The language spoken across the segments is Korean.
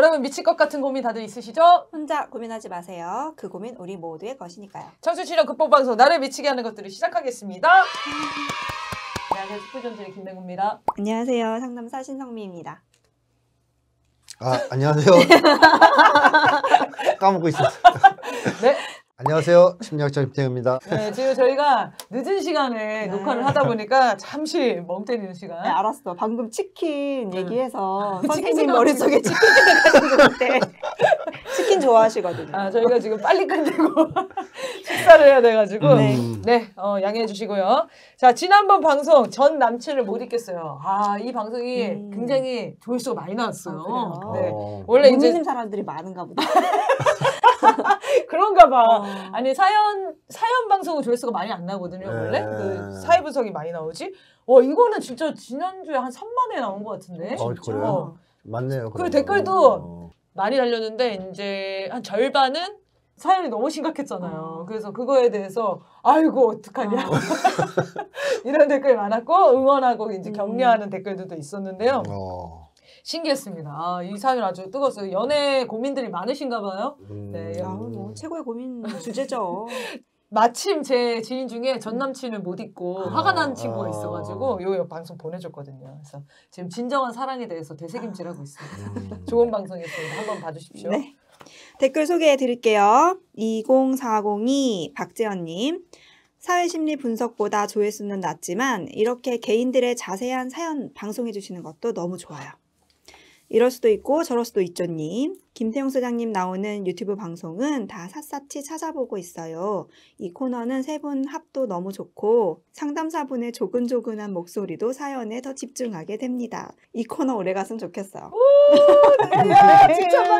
여러분 미칠 것 같은 고민 다들 있으시죠? 혼자 고민하지 마세요. 그 고민 우리 모두의 것이니까요. 청소치료 극복방송 나를 미치게 하는 것들을 시작하겠습니다. 안녕하세요. 축구전진의 김맹우입니다. 안녕하세요. 상담사 신성미입니다. 안녕하세요. 까먹고 있었어요. 네. 안녕하세요. 심리학자 김태우입니다. 네, 지금 저희가 늦은 시간에 녹화를 하다 보니까 잠시 멍 때리는 시간. 네, 알았어. 방금 치킨 얘기해서 치킨 선생님 생각 머릿속에 치킨 생각하신 것 같아. 치킨 좋아하시거든요. 저희가 지금 빨리 끝내고 식사를 해야 돼가지고 네. 양해해 주시고요. 자, 지난번 방송 전 남친을 못 잊겠어요. 이 방송이 굉장히 조회수가 많이 나왔어요. 네. 원래 이제 믿는 사람들이 많은가 보다. 그런가 봐. 아니 사연 방송은 조회수가 많이 안 나거든요. 원래 그 사회 분석이 많이 나오지. 이거는 진짜 지난주에 한 3만회 나온 것 같은데. 그래요? 맞네요. 그리고 댓글도 많이 달렸는데 이제 한 절반은 사연이 너무 심각했잖아요. 그래서 그거에 대해서 아이고 어떡하냐 이런 댓글이 많았고 응원하고 이제 격려하는 댓글들도 있었는데요. 신기했습니다. 이 사연 아주 뜨거웠어요. 연애 고민들이 많으신가 봐요. 네. 뭐 최고의 고민 주제죠. 마침 제 지인 중에 전 남친을 못 잊고 화가 난 친구가 있어가지고 요 방송 보내줬거든요. 그래서 지금 진정한 사랑에 대해서 되새김질하고 있습니다. 좋은 방송이었습니다. 한번 봐주십시오. 네. 댓글 소개해 드릴게요. 20402 박재현님. 사회심리 분석보다 조회수는 낮지만 이렇게 개인들의 자세한 사연 방송해 주시는 것도 너무 좋아요. 이럴 수도 있고 저럴 수도 있죠님. 김태용 소장님 나오는 유튜브 방송은 다 샅샅이 찾아보고 있어요. 이 코너는 세 분 합도 너무 좋고 상담사분의 조근조근한 목소리도 사연에 더 집중하게 됩니다. 이 코너 오래 갔으면 좋겠어요. 네,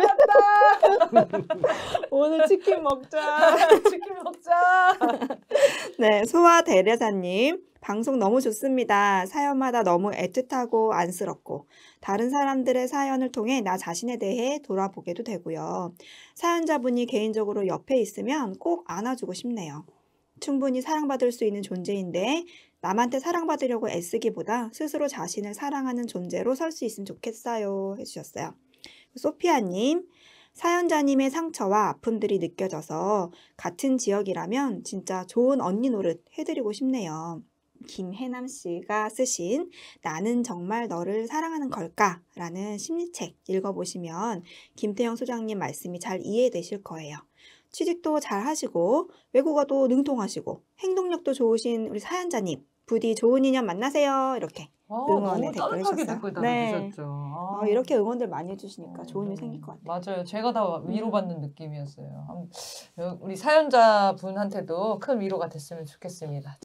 칭찬받았다. 오늘 치킨 먹자. 치킨 먹자. 네, 소아 대례사님. 방송 너무 좋습니다. 사연마다 너무 애틋하고 안쓰럽고 다른 사람들의 사연을 통해 나 자신에 대해 돌아보게도 되고요. 사연자분이 개인적으로 옆에 있으면 꼭 안아주고 싶네요. 충분히 사랑받을 수 있는 존재인데 남한테 사랑받으려고 애쓰기보다 스스로 자신을 사랑하는 존재로 설 수 있으면 좋겠어요 해주셨어요. 소피아님. 사연자님의 상처와 아픔들이 느껴져서 같은 지역이라면 진짜 좋은 언니 노릇 해드리고 싶네요. 김혜남 씨가 쓰신 나는 정말 너를 사랑하는 걸까? 라는 심리책 읽어보시면 김태형 소장님 말씀이 잘 이해되실 거예요. 취직도 잘 하시고 외국어도 능통하시고 행동력도 좋으신 우리 사연자님 부디 좋은 인연 만나세요. 이렇게 응원의 댓글 해주셨어요. 네. 이렇게 응원들 많이 해주시니까 좋은 일 생길 것 같아요. 맞아요. 제가 다 위로받는 느낌이었어요. 우리 사연자분한테도 큰 위로가 됐으면 좋겠습니다.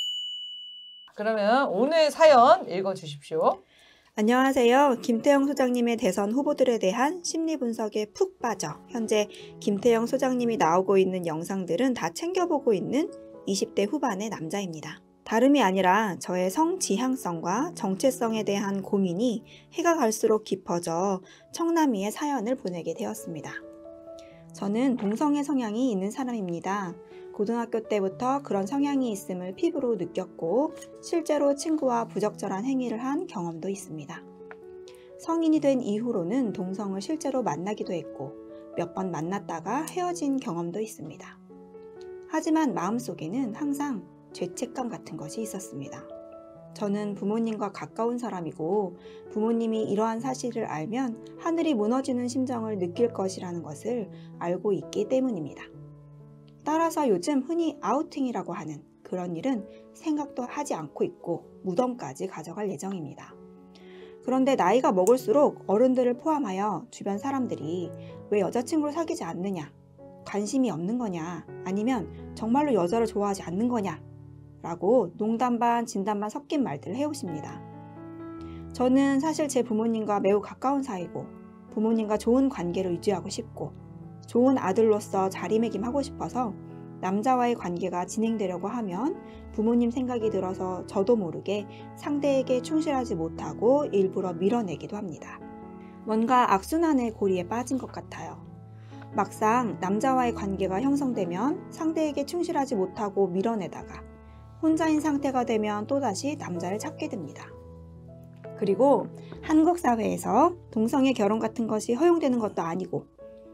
그러면 오늘 사연 읽어주십시오. 안녕하세요. 김태형 소장님의 대선 후보들에 대한 심리 분석에 푹 빠져 현재 김태형 소장님이 나오고 있는 영상들은 다 챙겨보고 있는 20대 후반의 남자입니다. 다름이 아니라 저의 성지향성과 정체성에 대한 고민이 해가 갈수록 깊어져 청남이의 사연을 보내게 되었습니다. 저는 동성애 성향이 있는 사람입니다. 고등학교 때부터 그런 성향이 있음을 피부로 느꼈고 실제로 친구와 부적절한 행위를 한 경험도 있습니다. 성인이 된 이후로는 동성을 실제로 만나기도 했고 몇 번 만났다가 헤어진 경험도 있습니다. 하지만 마음속에는 항상 죄책감 같은 것이 있었습니다. 저는 부모님과 가까운 사람이고 부모님이 이러한 사실을 알면 하늘이 무너지는 심정을 느낄 것이라는 것을 알고 있기 때문입니다. 따라서 요즘 흔히 아우팅이라고 하는 그런 일은 생각도 하지 않고 있고 무덤까지 가져갈 예정입니다. 그런데 나이가 먹을수록 어른들을 포함하여 주변 사람들이 왜 여자친구를 사귀지 않느냐, 관심이 없는 거냐, 아니면 정말로 여자를 좋아하지 않는 거냐 라고 농담 반 진담 반 섞인 말들을 해오십니다. 저는 사실 제 부모님과 매우 가까운 사이고 부모님과 좋은 관계를 유지하고 싶고 좋은 아들로서 자리매김하고 싶어서 남자와의 관계가 진행되려고 하면 부모님 생각이 들어서 저도 모르게 상대에게 충실하지 못하고 일부러 밀어내기도 합니다. 뭔가 악순환의 고리에 빠진 것 같아요. 막상 남자와의 관계가 형성되면 상대에게 충실하지 못하고 밀어내다가 혼자인 상태가 되면 또다시 남자를 찾게 됩니다. 그리고 한국 사회에서 동성애 결혼 같은 것이 허용되는 것도 아니고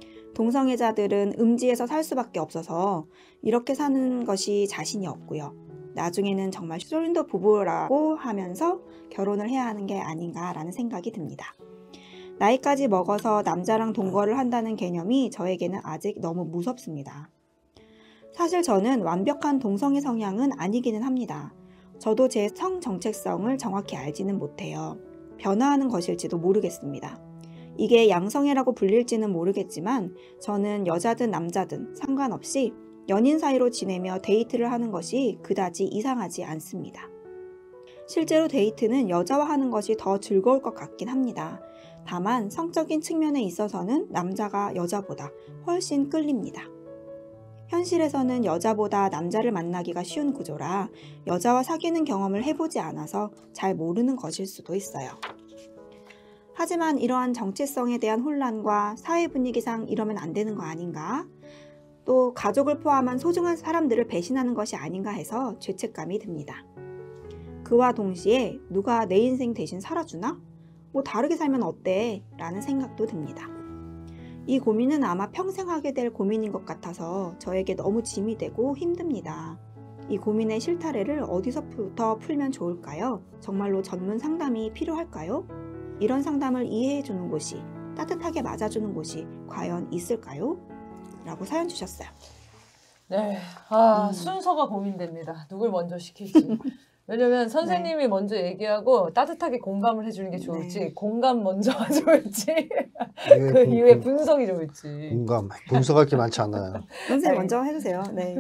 동성애자들은 음지에서 살 수밖에 없어서 이렇게 사는 것이 자신이 없고요. 나중에는 정말 쇼윈도 부부라고 하면서 결혼을 해야 하는 게 아닌가라는 생각이 듭니다. 나이까지 먹어서 남자랑 동거를 한다는 개념이 저에게는 아직 너무 무섭습니다. 사실 저는 완벽한 동성애 성향은 아니기는 합니다. 저도 제 성 정체성을 정확히 알지는 못해요. 변화하는 것일지도 모르겠습니다. 이게 양성애라고 불릴지는 모르겠지만 저는 여자든 남자든 상관없이 연인 사이로 지내며 데이트를 하는 것이 그다지 이상하지 않습니다. 실제로 데이트는 여자와 하는 것이 더 즐거울 것 같긴 합니다. 다만 성적인 측면에 있어서는 남자가 여자보다 훨씬 끌립니다. 현실에서는 여자보다 남자를 만나기가 쉬운 구조라 여자와 사귀는 경험을 해보지 않아서 잘 모르는 것일 수도 있어요. 하지만 이러한 정체성에 대한 혼란과 사회 분위기상 이러면 안 되는 거 아닌가? 또 가족을 포함한 소중한 사람들을 배신하는 것이 아닌가 해서 죄책감이 듭니다. 그와 동시에 누가 내 인생 대신 살아주나? 뭐 다르게 살면 어때? 라는 생각도 듭니다. 이 고민은 아마 평생 하게 될 고민인 것 같아서 저에게 너무 짐이 되고 힘듭니다. 이 고민의 실타래를 어디서부터 풀면 좋을까요? 정말로 전문 상담이 필요할까요? 이런 상담을 이해해주는 곳이, 따뜻하게 맞아주는 곳이 과연 있을까요? 라고 사연 주셨어요. 네, 순서가 고민됩니다. 누굴 먼저 시킬지. 왜냐면 선생님이 먼저 얘기하고 따뜻하게 공감을 해주는 게 좋을지, 공감 먼저 좋을지, 그 이후에 분석이 좋을지. 공감, 분석할 게 많지 않아요. 선생님 먼저 해주세요. 네.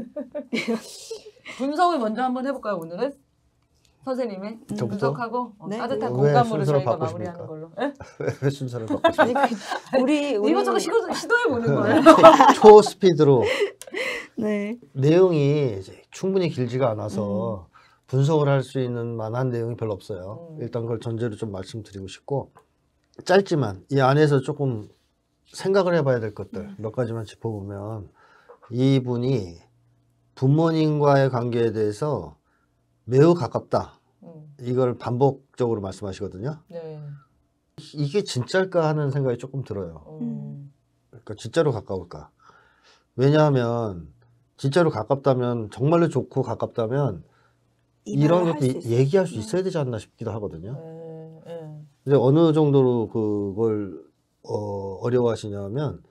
분석을 먼저 한번 해볼까요, 오늘은? 선생님의 저부터? 분석하고 네. 따뜻한 왜 공감으로 순서를 저희가 바꾸십니까? 마무리하는 걸로. 네? 왜 순서를 바꾸십니까? 우리 이것저것 시도해보는 거예요. 초스피드로 네. 내용이 이제 충분히 길지가 않아서 분석을 할 수 있는 만한 내용이 별로 없어요. 일단 그걸 전제로 좀 말씀드리고 싶고, 짧지만 이 안에서 조금 생각을 해봐야 될 것들 몇 가지만 짚어보면, 이분이 부모님과의 관계에 대해서 매우 가깝다, 이걸 반복적으로 말씀하시거든요. 네. 이게 진짜일까 하는 생각이 조금 들어요. 그러니까 진짜로 가까울까? 왜냐하면 진짜로 가깝다면, 정말로 좋고 가깝다면 이런 것도 얘기할 수 있어야 되지 않나 싶기도 하거든요. 근데 어느 정도로 그걸 어려워하시냐면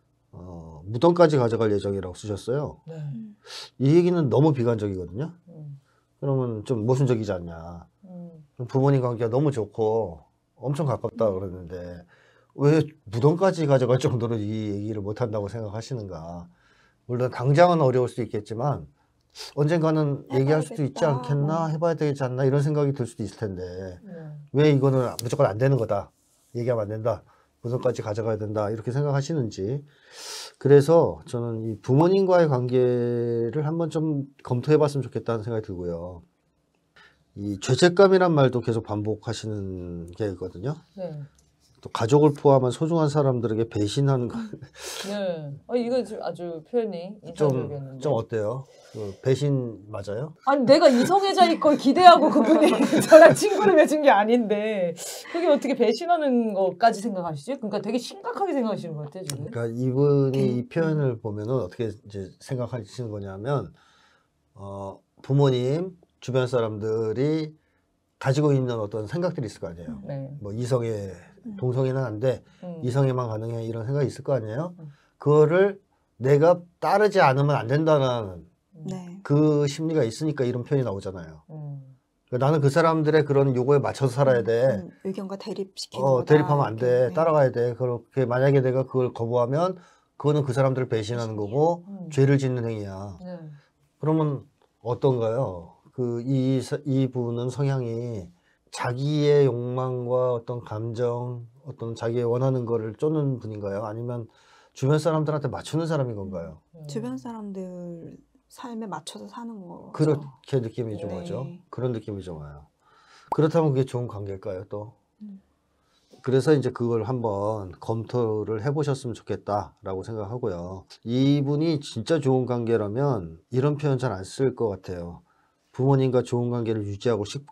무덤까지 가져갈 예정이라고 쓰셨어요. 네. 이 얘기는 너무 비관적이거든요. 그러면 좀 모순적이지 않냐. 부모님 관계가 너무 좋고 엄청 가깝다 그러는데 왜 무덤까지 가져갈 정도로 이 얘기를 못한다고 생각하시는가. 물론 당장은 어려울 수 있겠지만 언젠가는 얘기할 수도 있지 않겠나, 해봐야 되지 않나, 이런 생각이 들 수도 있을 텐데 왜 이거는 무조건 안 되는 거다, 얘기하면 안 된다, 무덤까지 가져가야 된다, 이렇게 생각하시는지. 그래서 저는 이 부모님과의 관계를 한번 좀 검토해 봤으면 좋겠다는 생각이 들고요. 이 죄책감이란 말도 계속 반복하시는 게 있거든요. 네. 또 가족을 포함한 소중한 사람들에게 배신하는 거. 네. 이거 아주 표현이 인상적이었는데. 좀 어때요? 그 배신 맞아요? 아니 내가 이성애자일 걸 기대하고 그분이 저랑 친구를 맺은 게 아닌데 그게 어떻게 배신하는 것까지 생각하시지? 그러니까 되게 심각하게 생각하시는 것 같아요 지금. 그러니까 이분이 이 표현을 보면은 어떻게 이제 생각하시는 거냐면, 부모님, 주변 사람들이 가지고 있는 어떤 생각들이 있을 거 아니에요. 네. 뭐 이성애, 동성애는 안 돼, 이성애만 가능해, 이런 생각이 있을 거 아니에요. 그거를 내가 따르지 않으면 안 된다는 그 심리가 있으니까 이런 표현이 나오잖아요. 그러니까 나는 그 사람들의 그런 요구에 맞춰서 살아야 돼. 의견과 대립시키는 거다. 대립하면 안 돼. 따라가야 돼. 그렇게 만약에 내가 그걸 거부하면 그거는 그 사람들을 배신하는 거고 죄를 짓는 행위야. 그러면 어떤가요? 이분은 성향이 자기의 욕망과 어떤 감정, 어떤 자기의 원하는 거를 쫓는 분인가요? 아니면 주변 사람들한테 맞추는 사람인 건가요? 주변 사람들 삶에 맞춰서 사는 거죠. 그렇게 느낌이 좀 오죠. 그런 느낌이 좀 와요. 그렇다면 그게 좋은 관계일까요, 또? 그래서 이제 그걸 한번 검토를 해보셨으면 좋겠다라고 생각하고요. 이분이 진짜 좋은 관계라면 이런 표현 잘 안 쓸 것 같아요. 부모님과 좋은 관계를 유지하고 싶고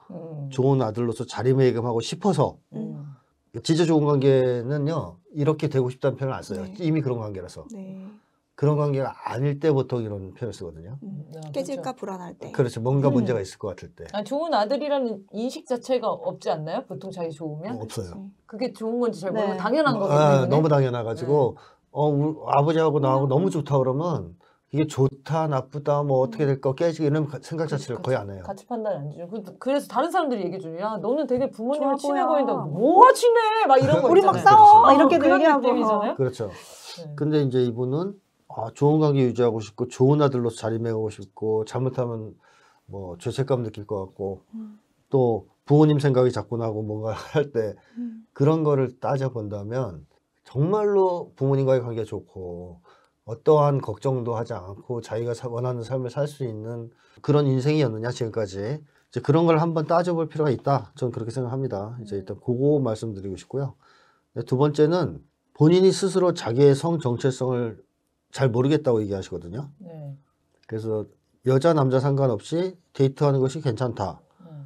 좋은 아들로서 자리매김하고 싶어서 음. 진짜 좋은 관계는요 이렇게 되고 싶다는 표현을 안 써요. 네. 이미 그런 관계라서. 네. 그런 관계가 아닐 때 보통 이런 표현을 쓰거든요. 깨질까 그렇죠. 불안할 때. 그렇죠. 뭔가 음. 문제가 있을 것 같을 때. 아, 좋은 아들이라는 인식 자체가 없지 않나요? 보통 자기 좋으면? 없어요. 그게 좋은 건지 잘 모르고 네. 당연한 거기 아, 때문에. 너무 당연해가지고 아버지하고 나하고 너무 좋다 그러면 이게 좋다 나쁘다 뭐 어떻게 될까 깨지기 이런 생각 자체를 거의 안 해요. 가치 판단 안 주죠. 그래서 다른 사람들이 얘기해 줘요. 야, 너는 되게 부모님을 좋아 친해 보여. 보인다. 뭐가 친해? 막 이런 거 우리 막 있잖아요. 싸워. 그렇죠. 이렇게도 그런 얘기하고. 느낌이잖아요. 그렇죠. 네. 근데 이제 이분은 좋은 관계 유지하고 싶고 좋은 아들로서 자리매고 싶고 잘못하면 뭐 죄책감 느낄 것 같고 또 부모님 생각이 자꾸 나고 뭔가 할 때 그런 거를 따져본다면 정말로 부모님과의 관계가 좋고 어떠한 걱정도 하지 않고 자기가 원하는 삶을 살 수 있는 그런 인생이었느냐 지금까지 이제 그런 걸 한번 따져볼 필요가 있다. 저는 그렇게 생각합니다. 이제 일단 그거 말씀드리고 싶고요. 두 번째는 본인이 스스로 자기의 성 정체성을 잘 모르겠다고 얘기하시거든요. 네. 그래서 여자 남자 상관없이 데이트하는 것이 괜찮다라고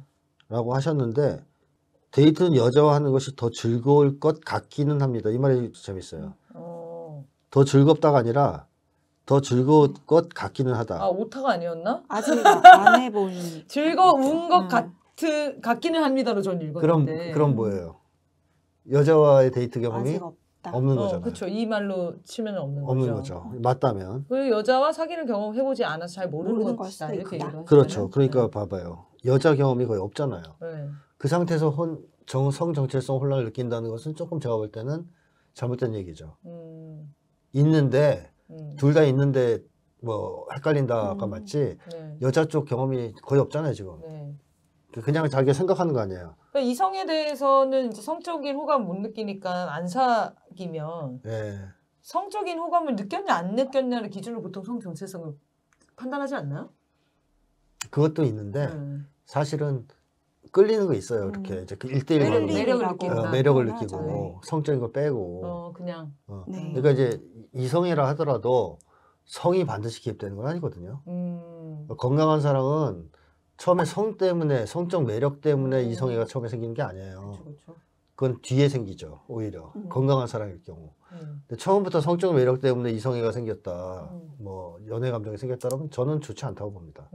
하셨는데 데이트는 여자와 하는 것이 더 즐거울 것 같기는 합니다. 이 말이 재밌어요. 더 같다가 아니라 더 즐거울 것 같기는 하다. 아, 오타가 아니었나? 아직 안 해본. 즐거운 것 같기는 합니다로 전 읽었는데. 그럼 뭐예요? 여자와의 데이트 경험이 아직 없다. 없는 거잖아요. 그렇죠. 이 말로 치면 없는 거죠. 맞다면. 그 여자와 사귀는 경험 해보지 않아서 잘 모르는 모르는 것이다. 걸 수도 이렇게 있다. 얘기를 그렇죠. 하시잖아요. 그러니까 봐봐요. 여자 경험이 거의 없잖아요. 네. 그 상태에서 성 정체성 혼란을 느낀다는 것은 조금 제가 볼 때는 잘못된 얘기죠. 있는데 둘 다 있는데 뭐 헷갈린다 아까 맞지? 네. 여자 쪽 경험이 거의 없잖아요 지금. 네. 그냥 자기가 생각하는 거 아니에요. 그러니까 이성에 대해서는 이제 성적인 호감 못 느끼니까 안 사귀면 네. 성적인 호감을 느꼈냐 안 느꼈냐를 기준으로 보통 성 정체성을 판단하지 않나요? 그것도 있는데 사실은 끌리는 거 있어요. 이렇게 이제 그 1대1 매력을 느끼고 매력을 느끼고 성적인 거 빼고. 그냥. 네. 그러니까 이제 이성이라 하더라도 성이 반드시 기입되는 건 아니거든요. 건강한 사랑은 처음에 성적 매력 때문에 이성애가 처음에 생기는 게 아니에요. 그렇죠. 그건 뒤에 생기죠. 오히려 건강한 사랑일 경우. 근데 처음부터 성적 매력 때문에 이성애가 생겼다. 뭐 연애 감정이 생겼다 그러면 저는 좋지 않다고 봅니다.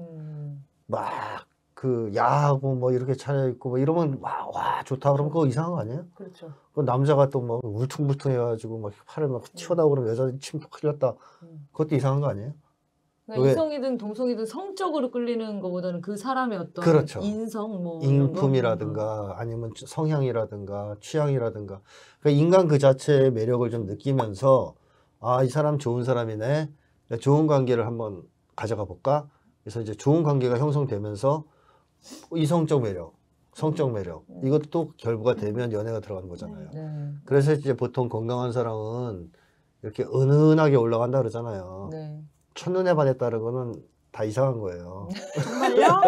막 그 야하고 뭐 이렇게 차려입고 뭐 이러면 와 좋다 그러면 그거 이상한 거 아니에요? 그렇죠. 그 남자가 또 뭐 울퉁불퉁해가지고 막 팔을 막 튀어나오고 그러면 여자 침 흘렸다. 그것도 이상한 거 아니에요? 그러니까 이성이든 동성이든 성적으로 끌리는 것보다는 그 사람의 어떤 그렇죠. 인성 뭐 인품이라든가 아니면 성향이라든가 취향이라든가 그러니까 인간 그 자체의 매력을 좀 느끼면서 이 사람 좋은 사람이네. 좋은 관계를 한번 가져가 볼까? 그래서 이제 좋은 관계가 형성되면서 이성적 매력, 성적 매력 이것도 결부가 되면 연애가 들어가는 거잖아요. 네. 그래서 이제 보통 건강한 사랑은 이렇게 은은하게 올라간다 그러잖아요. 네. 첫눈에 반했다는 거는 다 이상한 거예요. 정말요?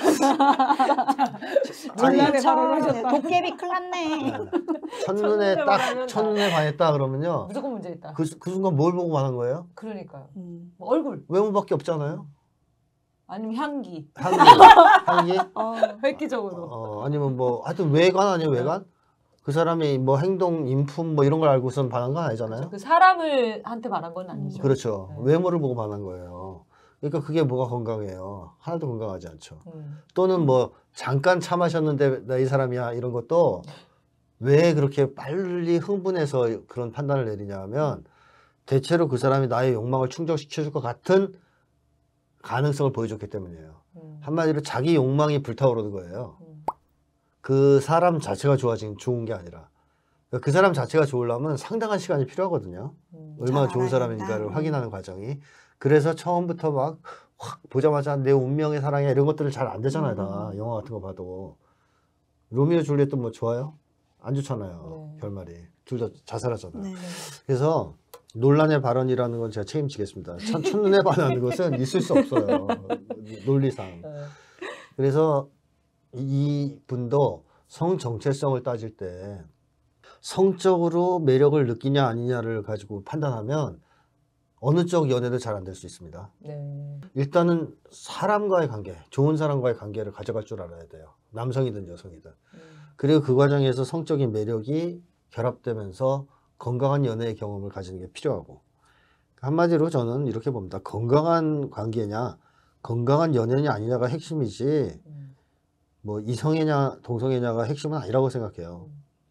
논란에 발언하셨다. 도깨비 큰일 났네. 첫눈에 반했다 그러면요. 무조건 문제 있다. 그 순간 뭘 보고 반한 거예요? 그러니까요. 뭐 얼굴 외모밖에 없잖아요. 아니면 향기. 향기? 획기적으로. 아니면 뭐 하여튼 외관 아니에요, 외관? 그 사람이 뭐 행동, 인품 뭐 이런 걸 알고선 반한 건 아니잖아요. 그렇죠. 그 사람을 한테 반한 건 아니죠. 그렇죠. 네. 외모를 보고 반한 거예요. 그러니까 그게 뭐가 건강해요. 하나도 건강하지 않죠. 또는 뭐 잠깐 차 마셨는데 나 이 사람이야 이런 것도 왜 그렇게 빨리 흥분해서 그런 판단을 내리냐 하면 대체로 그 사람이 나의 욕망을 충족시켜줄 것 같은 가능성을 보여줬기 때문이에요. 한마디로 자기 욕망이 불타오르는 거예요. 그 사람 자체가 좋은 게 아니라 그 사람 자체가 좋으려면 상당한 시간이 필요하거든요. 얼마나 좋은 사람인가를 확인하는 과정이. 그래서 처음부터 막 확 보자마자 내 운명의 사랑이야 이런 것들을 잘 안 되잖아요. 다 영화 같은 거 봐도. 로미오 줄리엣도 뭐 좋아요? 안 좋잖아요. 결말이. 둘 다 자살하잖아요. 네. 그래서 논란의 발언이라는 건 제가 책임지겠습니다. 첫눈에 반하는 것은 있을 수 없어요. 논리상. 그래서 이분도 성 정체성을 따질 때 성적으로 매력을 느끼냐 아니냐를 가지고 판단하면 어느 쪽 연애도 잘 안 될 수 있습니다. 네. 일단은 사람과의 관계, 좋은 사람과의 관계를 가져갈 줄 알아야 돼요. 남성이든 여성이든. 그리고 그 과정에서 성적인 매력이 결합되면서 건강한 연애의 경험을 가지는 게 필요하고, 한마디로 저는 이렇게 봅니다. 건강한 관계냐 건강한 연애냐 아니냐가 핵심이지 뭐 이성애냐 동성애냐가 핵심은 아니라고 생각해요.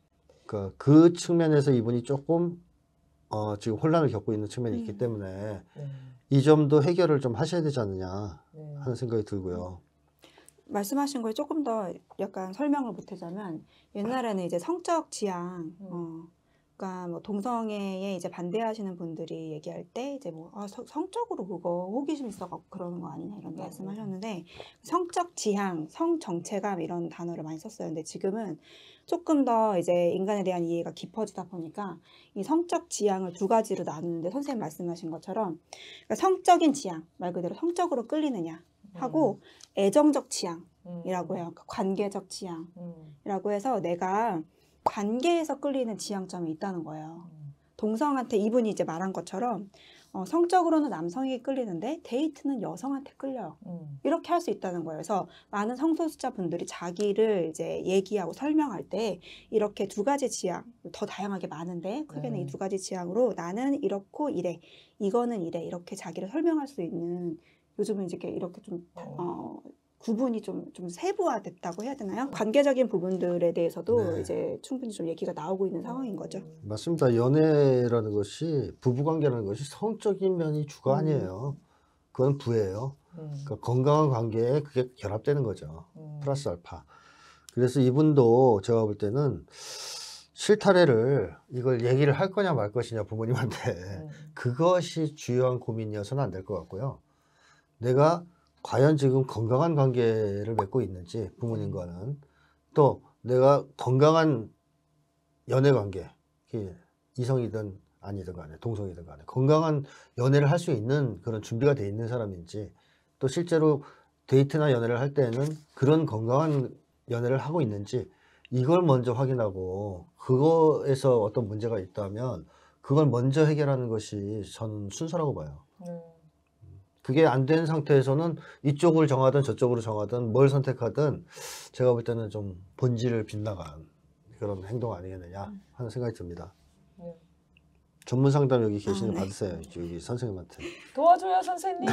그 측면에서 이분이 조금 지금 혼란을 겪고 있는 측면이 있기 때문에 이 점도 해결을 좀 하셔야 되지 않느냐 하는 생각이 들고요. 말씀하신 거에 조금 더 약간 설명을 보태자면, 옛날에는 이제 성적 지향, 그러니까 뭐 동성애에 이제 반대하시는 분들이 얘기할 때 이제 뭐 성적으로 그거 호기심 있어갖고 그러는 거 아니냐 이런 말씀하셨는데, 성적 지향, 성 정체감 이런 단어를 많이 썼어요. 근데 지금은 조금 더 이제 인간에 대한 이해가 깊어지다 보니까 이 성적 지향을 두 가지로 나누는데, 선생님 말씀하신 것처럼 그러니까 성적인 지향, 말 그대로 성적으로 끌리느냐 하고 애정적 지향이라고 해요. 그러니까 관계적 지향이라고 해서 내가 관계에서 끌리는 지향점이 있다는 거예요. 동성한테 이분이 이제 말한 것처럼 성적으로는 남성에게 끌리는데 데이트는 여성한테 끌려요. 이렇게 할 수 있다는 거예요. 그래서 많은 성소수자분들이 자기를 이제 얘기하고 설명할 때 이렇게 두 가지 지향, 더 다양하게 많은데 크게는 이 두 가지 지향으로 나는 이렇고 이래, 이거는 이래, 이렇게 자기를 설명할 수 있는, 요즘은 이제 이렇게 좀 구분이 좀 세부화됐다고 해야 되나요? 관계적인 부분들에 대해서도 이제 충분히 좀 얘기가 나오고 있는 상황인 거죠. 맞습니다. 연애라는 것이, 부부관계라는 것이 성적인 면이 주가 아니에요. 그건 부예요. 그러니까 건강한 관계에 그게 결합되는 거죠. 플러스 알파. 그래서 이분도 제가 볼 때는 실타래를 이걸 얘기를 할 거냐 말 것이냐 부모님한테 그것이 주요한 고민이어서는 안 될 것 같고요. 내가 과연 지금 건강한 관계를 맺고 있는지 부모님과는, 또 내가 건강한 연애 관계, 이성이든 아니든 간에 동성이든 간에 건강한 연애를 할 수 있는 그런 준비가 돼 있는 사람인지, 또 실제로 데이트나 연애를 할 때는 그런 건강한 연애를 하고 있는지, 이걸 먼저 확인하고 그거에서 어떤 문제가 있다면 그걸 먼저 해결하는 것이 저는 순서라고 봐요. 그게 안 된 상태에서는 이쪽을 정하든 저쪽으로 정하든 뭘 선택하든 제가 볼 때는 좀 본질을 빗나간 그런 행동 아니겠느냐 하는 생각이 듭니다. 전문 상담 여기 계시는 받으세요. 여기 선생님한테. 도와줘요, 선생님.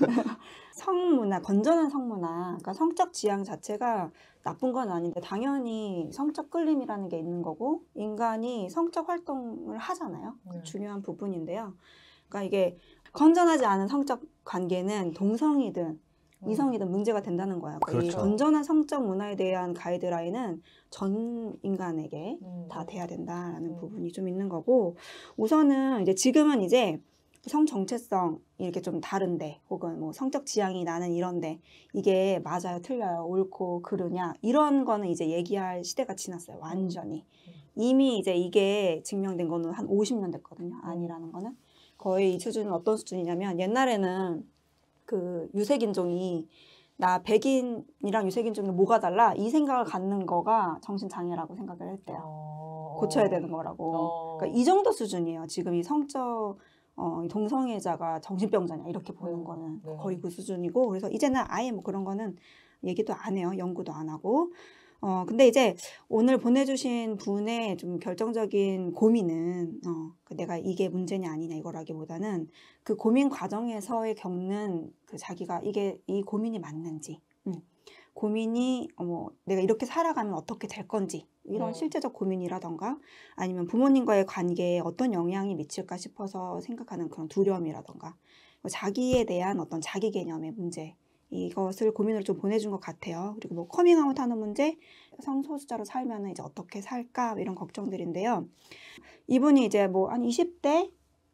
성문화, 건전한 성문화, 그러니까 성적 지향 자체가 나쁜 건 아닌데 당연히 성적 끌림이라는 게 있는 거고, 인간이 성적 활동을 하잖아요. 중요한 부분인데요. 그러니까 이게 건전하지 않은 성적 관계는 동성이든 이성이든 문제가 된다는 거예요. 그러니까 이 건전한 성적 문화에 대한 가이드라인은 전 인간에게 다 돼야 된다라는 부분이 좀 있는 거고, 우선은 이제 지금은 이제 성 정체성이 이렇게 좀 다른데, 혹은 뭐 성적 지향이 나는 이런데 이게 맞아요, 틀려요, 옳고 그르냐 이런 거는 이제 얘기할 시대가 지났어요. 완전히. 이미 이제 이게 증명된 거는 한 50년 됐거든요. 아니라는 거는. 거의 이 수준은 어떤 수준이냐면, 옛날에는 그 유색인종이 나 백인이랑 유색인종이 뭐가 달라 이 생각을 갖는 거가 정신장애라고 생각을 했대요. 고쳐야 되는 거라고. 그러니까 이 정도 수준이에요. 지금 이 성적 동성애자가 정신병자냐 이렇게 보는 거는 거의 그 수준이고, 그래서 이제는 아예 뭐 그런 거는 얘기도 안 해요. 연구도 안 하고. 근데 이제 오늘 보내주신 분의 좀 결정적인 고민은 내가 이게 문제냐 아니냐 이거라기보다는 그 고민 과정에서의 겪는 그 자기가 이 고민이 맞는지, 고민이 내가 이렇게 살아가면 어떻게 될 건지, 이런 실제적 고민이라던가 아니면 부모님과의 관계에 어떤 영향이 미칠까 싶어서 생각하는 그런 두려움이라던가 자기에 대한 어떤 자기 개념의 문제, 이것을 고민을 좀 보내준 것 같아요. 그리고 뭐 커밍아웃 하는 문제, 성소수자로 살면 이제 어떻게 살까 이런 걱정들인데요. 이분이 이제 뭐 한 20대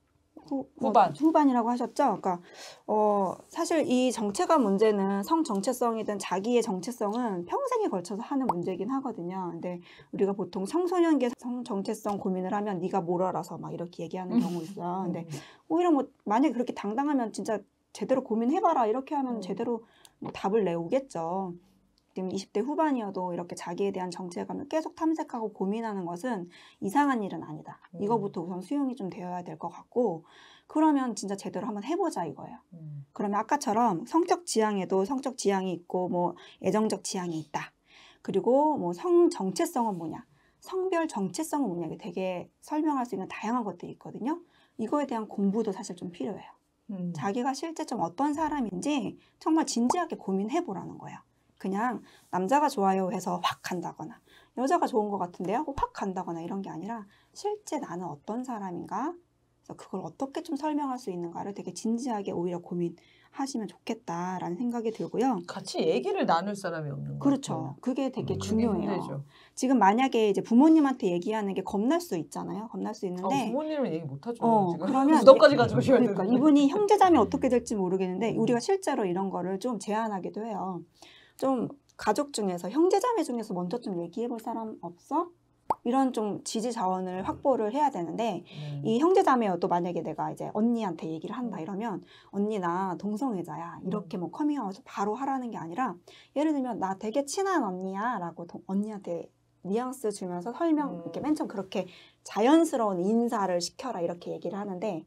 후반이라고 하셨죠. 그러니까 사실 이 정체감 문제는 성 정체성이든 자기의 정체성은 평생에 걸쳐서 하는 문제이긴 하거든요. 근데 우리가 보통 청소년기에 성 정체성 고민을 하면 네가 뭘 알아서 막 이렇게 얘기하는 경우 있어요. 근데 오히려 뭐 만약에 그렇게 당당하면 진짜 제대로 고민해봐라 이렇게 하면 제대로 뭐 답을 내오겠죠. 지금 20대 후반이어도 이렇게 자기에 대한 정체감을 계속 탐색하고 고민하는 것은 이상한 일은 아니다. 이거부터 우선 수용이 좀 되어야 될 것 같고 그러면 진짜 제대로 한번 해보자 이거예요. 그러면 아까처럼 성적 지향에도 성적 지향이 있고 뭐 애정적 지향이 있다. 그리고 뭐 성 정체성은 뭐냐. 성별 정체성은 뭐냐. 이게 되게 설명할 수 있는 다양한 것들이 있거든요. 이거에 대한 공부도 사실 좀 필요해요. 자기가 실제 좀 어떤 사람인지 정말 진지하게 고민해보라는 거예요. 그냥 남자가 좋아요 해서 확 간다거나 여자가 좋은 것 같은데요? 하고 확 간다거나 이런 게 아니라 실제 나는 어떤 사람인가? 그래서 그걸 어떻게 좀 설명할 수 있는가를 되게 진지하게 오히려 고민하시면 좋겠다라는 생각이 들고요. 같이 얘기를 나눌 사람이 없는 거죠. 그렇죠. 그게 되게 중요해요. 힘들죠. 지금 만약에 이제 부모님한테 얘기하는 게 겁날 수 있잖아요. 겁날 수 있는데 부모님은 얘기 못하죠. 지금 그러면 무덤까지 가져오셔야 돼요. 그러니까 이분이 형제자매 어떻게 될지 모르겠는데 우리가 실제로 이런 거를 좀 제안하기도 해요. 좀 가족 중에서 형제자매 중에서 먼저 좀 얘기해 볼 사람 없어? 이런 좀 지지 자원을 확보를 해야 되는데 이 형제자매여도 만약에 내가 이제 언니한테 얘기를 한다 이러면 언니 나 동성애자야 이렇게 뭐 커밍아웃을 바로 하라는 게 아니라 예를 들면 나 되게 친한 언니야 라고 언니한테 뉘앙스 주면서 설명 이렇게 맨 처음 그렇게 자연스러운 인사를 시켜라 이렇게 얘기를 하는데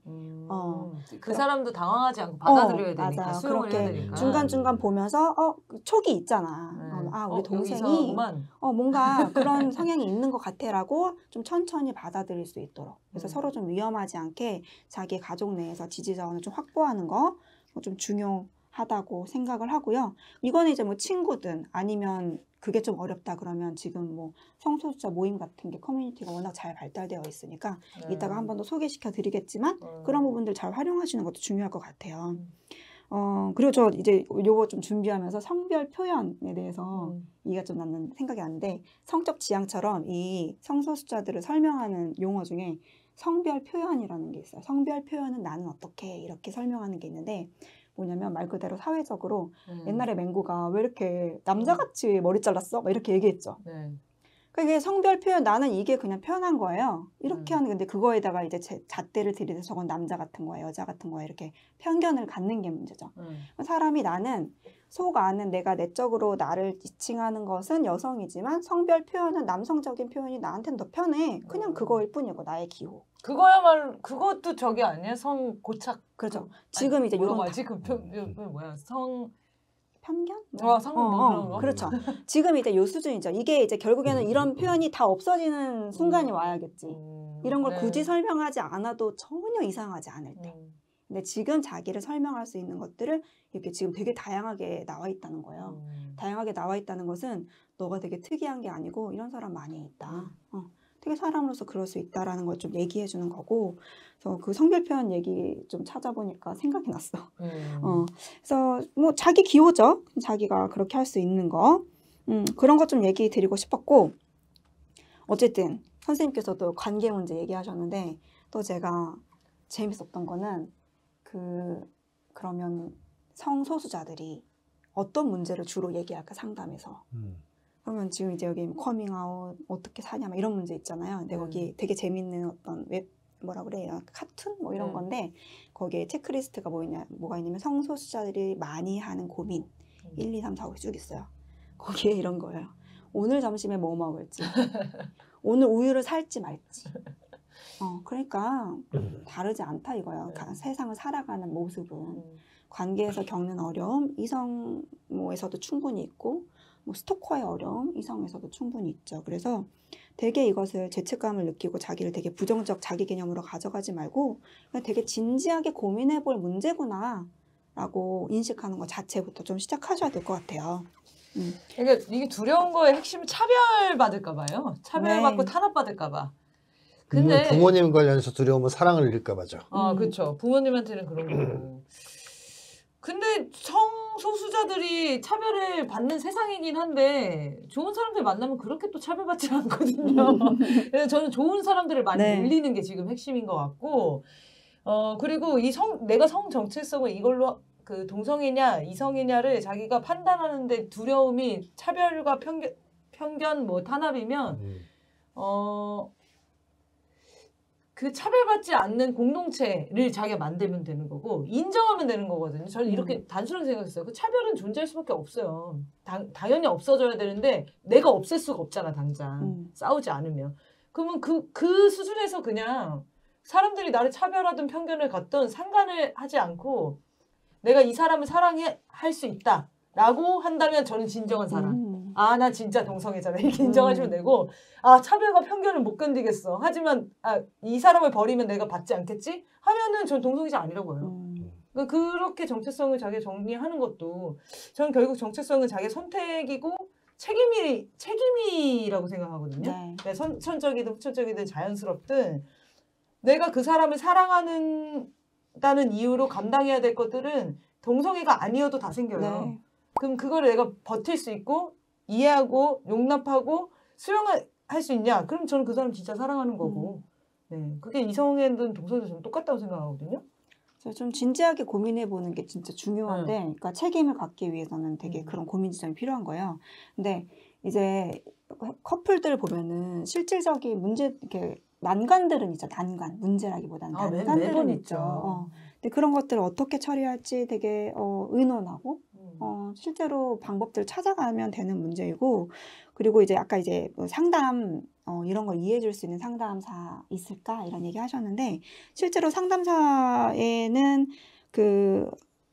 그 사람도 당황하지 않고 받아들여야 되니까 맞아요. 수용을 해야 그렇게 되니까 중간중간 보면서 촉이 있잖아. 우리 동생이 뭔가 그런 성향이 있는 것 같아라고 좀 천천히 받아들일 수 있도록 그래서 서로 좀 위험하지 않게 자기 가족 내에서 지지 자원을 좀 확보하는 거 좀 중요하다고 생각을 하고요. 이거는 이제 뭐 친구든 아니면 그게 좀 어렵다 그러면 지금 뭐 성소수자 모임 같은 게 커뮤니티가 워낙 잘 발달되어 있으니까 이따가 한 번 더 소개시켜 드리겠지만 그런 부분들 잘 활용하시는 것도 중요할 것 같아요. 그리고 저 이제 요거 좀 준비하면서 성별 표현에 대해서 이해가 좀 나는 생각이 나는데 성적 지향처럼 이 성소수자들을 설명하는 용어 중에 성별 표현이라는 게 있어요. 성별 표현은 나는 어떻게 이렇게 설명하는 게 있는데 뭐냐면 말 그대로 사회적으로 옛날에 맹구가 왜 이렇게 남자같이 머리 잘랐어? 막 이렇게 얘기했죠. 그게 성별 표현 나는 이게 그냥 표현한 거예요. 이렇게 하는 건데 그거에다가 이제 잣대를 들이대서 저건 남자 같은 거야 여자 같은 거야 이렇게 편견을 갖는 게 문제죠. 사람이 나는 속 안은 내가 내적으로 나를 지칭하는 것은 여성이지만 성별 표현은 남성적인 표현이 나한테는 더 편해. 그냥 그거일 뿐이고 나의 기호. 그거야말로 그것도 저기 아니야? 성 고착. 그렇죠. 지금 이제 뭐라고 하지? 뭐야? 성 편견? 그런 거. 그렇죠. 지금 이제 요 수준이죠. 이게 이제 결국에는 이런 표현이 다 없어지는 순간이 와야겠지. 이런 걸 굳이 설명하지 않아도 전혀 이상하지 않을 때. 근데 지금 자기를 설명할 수 있는 것들을 이렇게 지금 되게 다양하게 나와 있다는 거예요. 다양하게 나와 있다는 것은 너가 되게 특이한 게 아니고 이런 사람 많이 있다. 되게 사람으로서 그럴 수 있다라는 걸 좀 얘기해 주는 거고. 그래서 그 성별 표현 얘기 좀 찾아보니까 생각이 났어. 그래서 뭐 자기 기호죠. 자기가 그렇게 할 수 있는 거. 그런 것 좀 얘기 드리고 싶었고. 어쨌든 선생님께서도 관계 문제 얘기하셨는데 또 제가 재밌었던 거는 그러면 성소수자들이 어떤 문제를 주로 얘기할까 상담에서. 그러면 지금 이제 여기 커밍아웃 어떻게 사냐 막 이런 문제 있잖아요. 근데 거기 되게 재밌는 어떤 뭐라 그래요? 카툰 뭐 이런 건데 거기에 체크리스트가 뭐가 있냐면 성소수자들이 많이 하는 고민 1, 2, 3, 4, 5 쭉 있어요. 거기에 이런 거예요. 오늘 점심에 뭐 먹을지, 오늘 우유를 살지 말지. 그러니까 다르지 않다 이거예요. 세상을 살아가는 모습은 관계에서 겪는 어려움, 이성에서도 충분히 있고 뭐 스토커의 어려움, 이성에서도 충분히 있죠. 그래서 되게 이것을 죄책감을 느끼고 자기를 되게 부정적 자기 개념으로 가져가지 말고 그냥 되게 진지하게 고민해 볼 문제구나 라고 인식하는 것 자체부터 좀 시작하셔야 될 것 같아요. 그러니까 이게 두려운 거의 핵심은 차별받을까 봐요. 차별받고 탄압받을까 봐. 근데 부모님 관련해서 두려움은 사랑을 잃을까 봐죠. 그렇죠. 부모님한테는 그런 거고. 근데 성소수자들이 차별을 받는 세상이긴 한데 좋은 사람들 만나면 그렇게 또 차별받지 않거든요. 그래서 저는 좋은 사람들을 많이 늘리는 게 지금 핵심인 것 같고 그리고 내가 성 정체성을 이걸로 그 동성이냐 이성이냐를 자기가 판단하는데 두려움이 차별과 편견 뭐 탄압이면 그 차별받지 않는 공동체를 자기가 만들면 되는 거고 인정하면 되는 거거든요. 저는 이렇게 단순하게 생각했어요. 그 차별은 존재할 수밖에 없어요. 당연히 없어져야 되는데 내가 없앨 수가 없잖아 당장. 싸우지 않으면. 그러면 그 수준에서 그냥 사람들이 나를 차별하든 편견을 갖든 상관을 하지 않고 내가 이 사람을 사랑할 수 있다라고 한다면 저는 진정한 사랑. 아, 나 진짜 동성애잖아. 이렇게 인정하시면 되고, 아, 차별과 편견을 못 견디겠어. 하지만, 아, 이 사람을 버리면 내가 받지 않겠지? 하면은 전 동성애자 아니라고 해요. 그러니까 그렇게 정체성을 자기 정리하는 것도, 저는 결국 정체성은 자기 선택이고, 책임이라고 생각하거든요. 네. 그러니까 선천적이든 후천적이든 자연스럽든, 내가 그 사람을 사랑하는다는 이유로 감당해야 될 것들은 동성애가 아니어도 다 생겨요. 네. 그럼 그걸 내가 버틸 수 있고, 이해하고 용납하고 수용할 수 있냐? 그럼 저는 그 사람 진짜 사랑하는 거고. 네, 그게 이성애든 동성애든 저는 똑같다고 생각하거든요. 그래서 좀 진지하게 고민해 보는 게 진짜 중요한데, 그러니까 책임을 갖기 위해서는 되게 그런 고민 지점이 필요한 거예요. 근데 이제 커플들 보면은 실질적인 문제, 이렇게 난관들은 있죠. 난관, 문제라기보다는 난관들은 매번 있죠. 근데 그런 것들을 어떻게 처리할지 되게 의논하고 실제로 방법들을 찾아가면 되는 문제이고, 그리고 이제 아까 이제 뭐 상담 이런 걸 이해해 줄 수 있는 상담사 있을까 이런 얘기 하셨는데, 실제로 상담사에는 그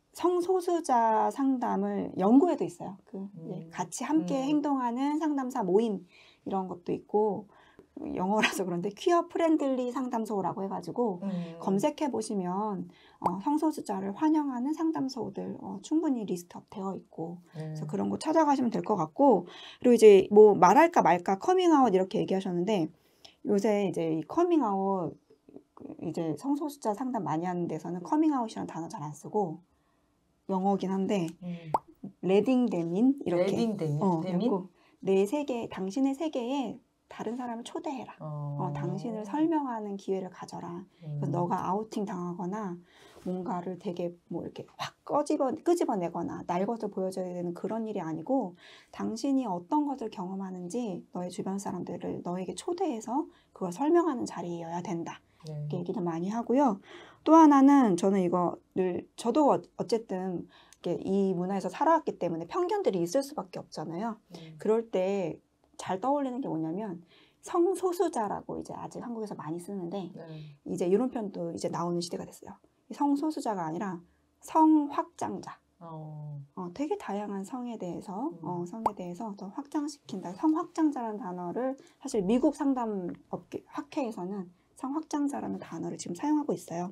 성소수자 상담을 연구에도 있어요. 이제 같이 함께 행동하는 상담사 모임 이런 것도 있고, 영어라서 그런데 퀴어 프렌들리 상담소라고 해가지고 검색해 보시면 성소수자를 환영하는 상담소들 충분히 리스트업 되어 있고, 그래서 그런 거 찾아가시면 될 것 같고, 그리고 이제 뭐 말할까 말까 커밍아웃 이렇게 얘기하셨는데, 요새 이제 이 커밍아웃 이제 성소수자 상담 많이 하는 데서는 커밍아웃이라는 단어 잘 안 쓰고 영어긴 한데 레딩 데민 이렇게 레딩 데민? 내 세계, 당신의 세계에 다른 사람을 초대해라. 당신을 설명하는 기회를 가져라. 그래서 너가 아우팅 당하거나 뭔가를 되게 뭐 이렇게 확 끄집어내거나 날 것을 보여줘야 되는 그런 일이 아니고, 당신이 어떤 것을 경험하는지 너의 주변 사람들을 너에게 초대해서 그걸 설명하는 자리여야 된다. 이렇게 얘기를 많이 하고요. 또 하나는 저는 이거를, 저도 어쨌든 이 문화에서 살아왔기 때문에 편견들이 있을 수밖에 없잖아요. 그럴 때 잘 떠올리는 게 뭐냐면 성소수자라고 이제 아직 한국에서 많이 쓰는데 이제 이런 표현도 이제 나오는 시대가 됐어요. 성소수자가 아니라 성확장자. 되게 다양한 성에 대해서 더 확장시킨다. 성확장자라는 단어를 사실 미국 상담업계 학회에서는 성확장자라는 단어를 지금 사용하고 있어요.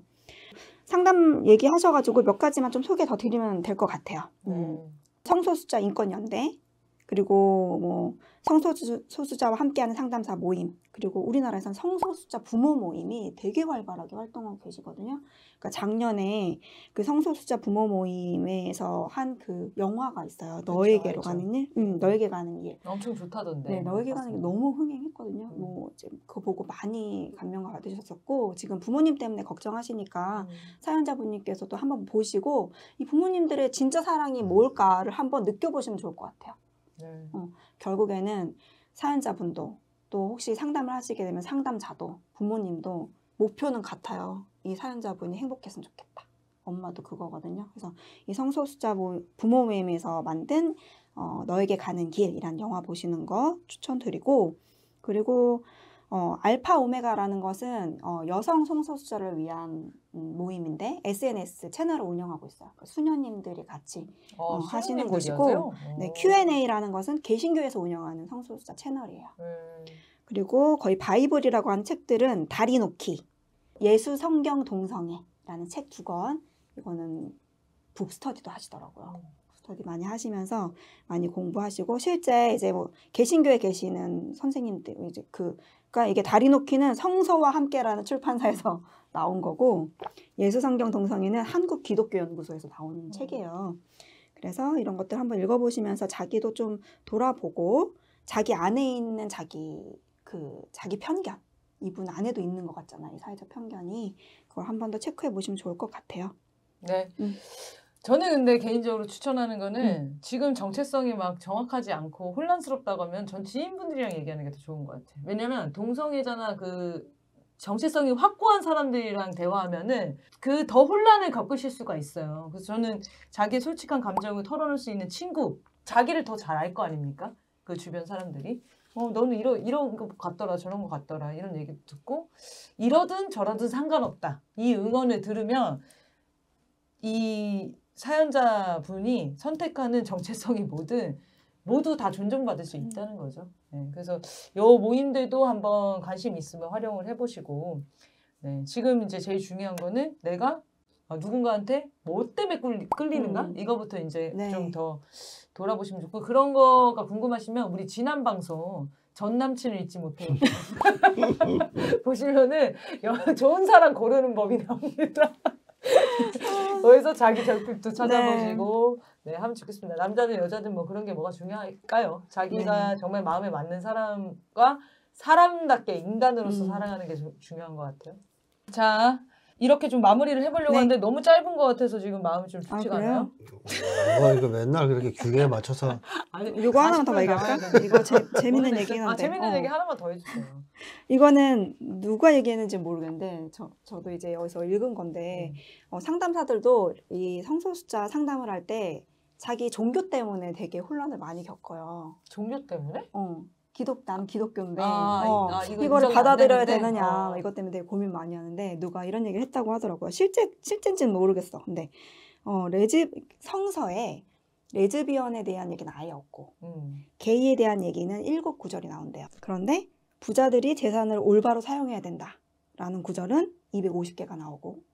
상담 얘기하셔가지고 몇 가지만 좀 소개 더 드리면 될 것 같아요. 성소수자 인권연대, 그리고 뭐 성소수자와 함께하는 상담사 모임, 그리고 우리나라에서는 성소수자 부모 모임이 되게 활발하게 활동하고 계시거든요. 그러니까 작년에 그 성소수자 부모 모임에서 한 그 영화가 있어요. 너에게로 가는 일, 너에게 가는 일. 엄청 좋다던데. 네, 너에게 가는 일 너무 흥행했거든요. 뭐 이제 그거 보고 많이 감명을 받으셨었고, 지금 부모님 때문에 걱정하시니까 사연자분님께서도 한번 보시고 이 부모님들의 진짜 사랑이 뭘까를 한번 느껴보시면 좋을 것 같아요. 결국에는 사연자분도 또 혹시 상담을 하시게 되면 상담자도 부모님도 목표는 같아요. 이 사연자분이 행복했으면 좋겠다. 엄마도 그거거든요. 그래서 이 성소수자 부모 모임에서 만든 너에게 가는 길이란 영화 보시는 거 추천드리고, 그리고 알파 오메가라는 것은 여성 성소수자를 위한 모임인데 SNS 채널을 운영하고 있어요. 그러니까 수녀님들이 같이 하시는 곳이고, 네, Q&A라는 것은 개신교에서 운영하는 성소수자 채널이에요. 그리고 거의 바이블이라고 하는 책들은 다리놓기, 예수 성경 동성애라는 책 2권, 이거는 북스터디도 하시더라고요. 스터디 많이 하시면서 많이 공부하시고, 실제 이제 뭐 개신교에 계시는 선생님들 이제 그러니까 이게 다리놓기는 성서와 함께라는 출판사에서 나온 거고, 예수성경 동성애는 한국기독교연구소에서 나온 책이에요. 그래서 이런 것들 한번 읽어보시면서 자기도 좀 돌아보고, 자기 안에 있는 자기 편견, 이분 안에도 있는 것 같잖아요. 이 사회적 편견이. 그걸 한 번 더 체크해 보시면 좋을 것 같아요. 네. 저는 근데 개인적으로 추천하는 거는 지금 정체성이 막 정확하지 않고 혼란스럽다고 하면 전 지인분들이랑 얘기하는 게 더 좋은 것 같아요. 왜냐면 동성애자나 그 정체성이 확고한 사람들이랑 대화하면은 그 더 혼란을 겪으실 수가 있어요. 그래서 저는 자기의 솔직한 감정을 털어놓을 수 있는 친구, 자기를 더 잘 알 거 아닙니까? 그 주변 사람들이. 너는 이런 거 같더라, 저런 거 같더라, 이런 얘기 듣고, 이러든 저러든 상관없다. 이 응원을 들으면 이 사연자분이 선택하는 정체성이 뭐든 모두 다 존중받을 수 있다는 거죠. 네, 그래서 요 모임들도 한번 관심 있으면 활용을 해보시고, 네, 지금 이제 제일 중요한 거는 내가 누군가한테 뭐 때문에 끌리는가? 이거부터 이제 네. 좀 더 돌아보시면 좋고, 그런 거가 궁금하시면 우리 지난 방송 전 남친을 잊지 못해 보시면은 좋은 사람 고르는 법이 나옵니다. 거기서 자기 결핍도 찾아보시고 네, 하면 좋겠습니다. 남자든 여자든 뭐 그런 게 뭐가 중요할까요? 자기가 정말 마음에 맞는 사람과 사람답게 인간으로서 살아가는 게 중요한 것 같아요. 자, 이렇게 좀 마무리를 해보려고 하는데 너무 짧은 것 같아서 지금 마음이 좀 좋지가 않아요? 이거 맨날 그렇게 규례에 맞춰서 아니, 이거 하나만 더 얘기할까? 이거 재밌는 얘기인데. 재밌는 얘기 하나만 더 해주세요. 이거는 누가 얘기했는지 모르겠는데 저도 이제 여기서 읽은 건데 상담사들도 이 성소수자 상담을 할 때 자기 종교 때문에 되게 혼란을 많이 겪어요. 종교 때문에? 난 기독교인데 이거 이거를 인정이 받아들여야 안 되는데? 되느냐 이것 때문에 되게 고민 많이 하는데 누가 이런 얘기를 했다고 하더라고요. 실제인지는 모르겠어. 근데 성서에 레즈비언에 대한 얘기는 아예 없고 게이에 대한 얘기는 7구절이 나온대요. 그런데 부자들이 재산을 올바로 사용해야 된다라는 구절은 250개가 나오고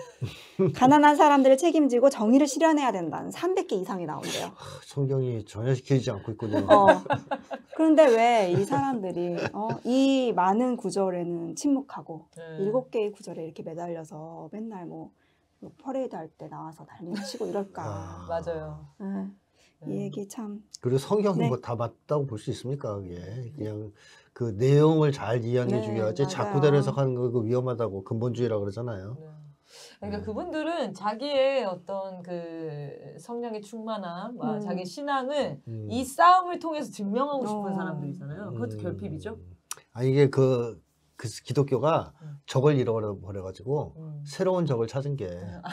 가난한 사람들을 책임지고 정의를 실현해야 된다는 300개 이상이 나온대요. 성경이 전혀 지키지 않고 있군요. 그런데 왜 이 사람들이 이 많은 구절에는 침묵하고 7개의 구절에 이렇게 매달려서 맨날 뭐 퍼레이드 할 때 나와서 난리를 치고 이럴까. 맞아요. 이 얘기 참. 그리고 성경이 뭐 다 맞다고 볼 수 있습니까? 그게 그냥 그 내용을 잘 이해하는 게 중요하지. 자꾸대로 해석하는 거 그거 위험하다고 근본주의라고 그러잖아요. 그러니까 그분들은 자기의 어떤 그 성령의 충만함, 자기 신앙을 이 싸움을 통해서 증명하고 싶은 사람들이잖아요. 그것도 결핍이죠. 이게 그 기독교가 적을 잃어버려가지고 새로운 적을 찾은 게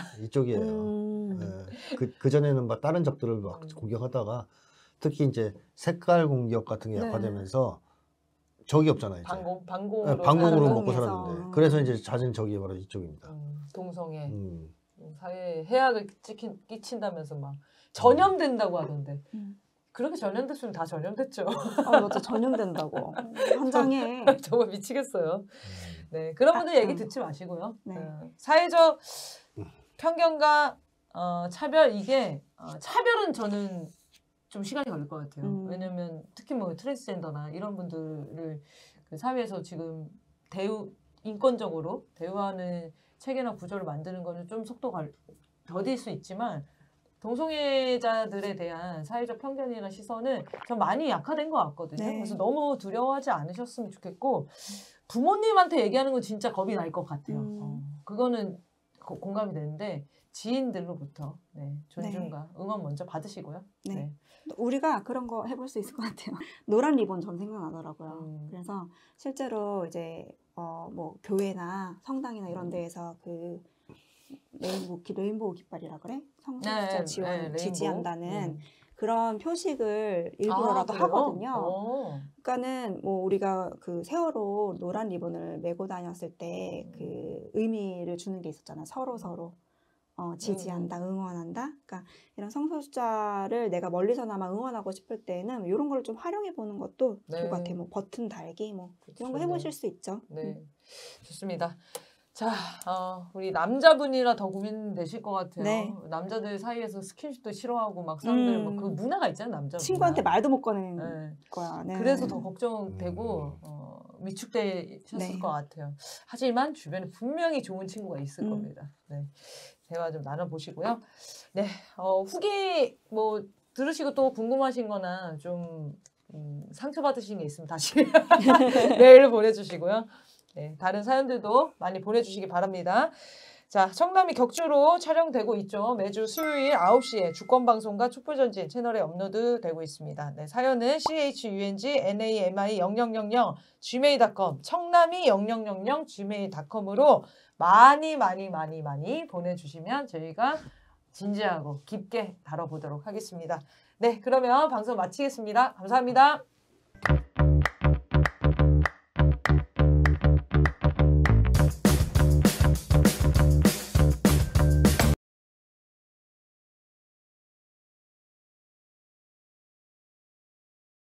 이쪽이에요. 그 전에는 막 다른 적들을 막 공격하다가 특히 이제 색깔 공격 같은 게 약화되면서 적이 없잖아요. 이제. 방공으로 먹고 살았는데 그래서 이제 찾은 적이 바로 이쪽입니다. 동성애 사회에 해악을 끼친다면서 막 전염된다고 하던데. 그렇게 전염됐으면 다 전염됐죠. 맞아, 전염된다고. 환장해. 정말 미치겠어요. 네, 그런 분들 얘기 듣지 마시고요. 사회적 편견과 차별, 이게 차별은 저는 좀 시간이 걸릴 것 같아요. 왜냐면 특히 뭐 트랜스젠더나 이런 분들을 그 사회에서 지금 인권적으로 대우하는 체계나 구조를 만드는 거는 좀 속도가 더딜 수 있지만 동성애자들에 대한 사회적 편견이나 시선은 좀 많이 약화된 것 같거든요. 그래서 너무 두려워하지 않으셨으면 좋겠고 부모님한테 얘기하는 건 진짜 겁이 날 것 같아요. 그거는 공감이 되는데 지인들로부터 존중과 응원 먼저 받으시고요. 우리가 그런 거 해볼 수 있을 것 같아요. 노란 리본 전 생각나더라고요. 그래서 실제로 이제 뭐 교회나 성당이나 이런 데에서 그 레인보우 깃발이라 그래? 성소수자 지원 지지한다는 그런 표식을 일부러라도 하거든요. 그러니까는 뭐 우리가 그 세월호 노란 리본을 메고 다녔을 때 그 의미를 주는 게 있었잖아. 서로 지지한다, 응원한다. 그러니까 이런 성소수자를 내가 멀리서나마 응원하고 싶을 때는 이런 걸 좀 활용해 보는 것도 좋을 것 같아요. 뭐 버튼 달기, 뭐 이런 거 해보실 수 있죠. 네, 좋습니다. 자, 우리 남자분이라 더 고민되실 것 같아요. 남자들 사이에서 스킨십도 싫어하고 막 사람들 뭐 그 문화가 있잖아요, 남자. 친구한테 말도 못 꺼내는 거야. 그래서 더 걱정되고 위축되셨을 것 같아요. 하지만 주변에 분명히 좋은 친구가 있을 겁니다. 대화 좀 나눠보시고요. 네, 후기 뭐 들으시고 또 궁금하신거나 좀 상처받으신 게 있으면 다시 메일을 보내주시고요. 네, 다른 사연들도 많이 보내주시기 바랍니다. 자, 청남이 격주로 촬영되고 있죠. 매주 수요일 9시에 주권방송과 촛불전진 채널에 업로드되고 있습니다. 네, 사연은 chungnami0000 gmail.com 청남이 0000 gmail.com으로 많이 보내주시면 저희가 진지하고 깊게 다뤄보도록 하겠습니다. 네, 그러면 방송 마치겠습니다. 감사합니다.